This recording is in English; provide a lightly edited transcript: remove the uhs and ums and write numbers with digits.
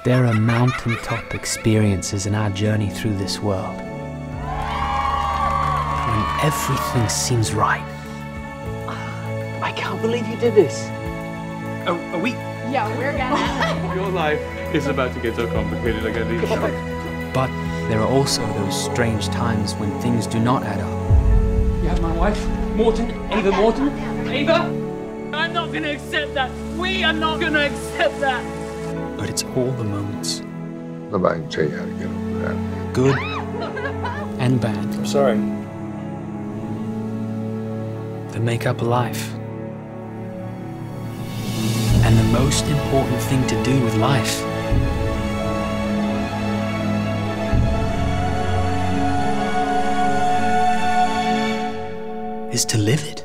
There are mountaintop experiences in our journey through this world when everything seems right. I can't believe you did this. Are we? Yeah, we're gonna. Your life is about to get so complicated, I get these shocked. But there are also those strange times when things do not add up. You have my wife, Morton, Ava Morton. Ava? I'm not gonna accept that. We are not gonna accept that. But it's all the moments, Nobody can tell you how to get over that. good and bad, I'm sorry. that make up a life. And the most important thing to do with life is to live it.